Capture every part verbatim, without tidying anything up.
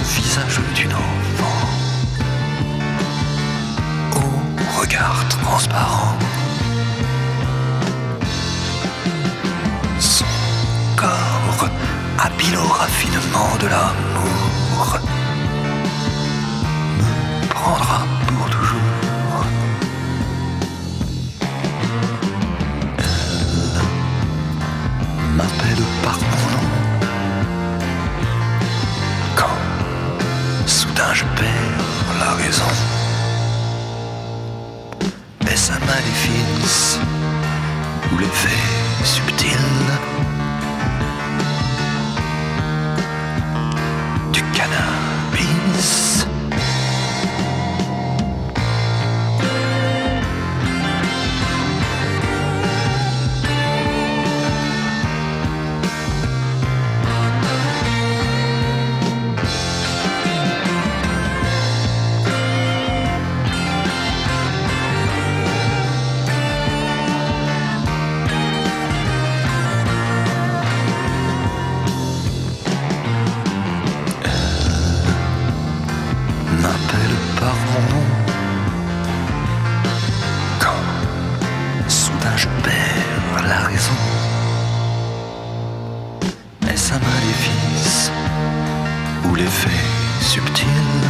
le visage d'une enfant, au regard transparent. Son corps habile au raffinement de l'amour me prendra pour toujours. Elle m'appelle par mon nom quand soudain je perds la raison. Est-ce un maléfice ou l'effet subtil du cannabis? M'appelle par mon nom quand soudain je perds la raison. Est-ce un maléfice ou l'effet subtil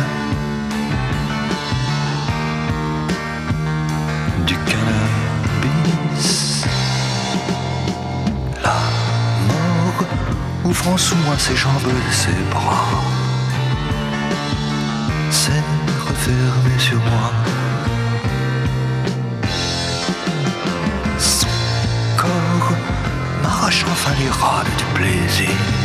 du cannabis? La mort ouvrant sous moi ses jambes et ses bras s'est refermé sur moi. Son corps m'arrache enfin les râles du plaisir.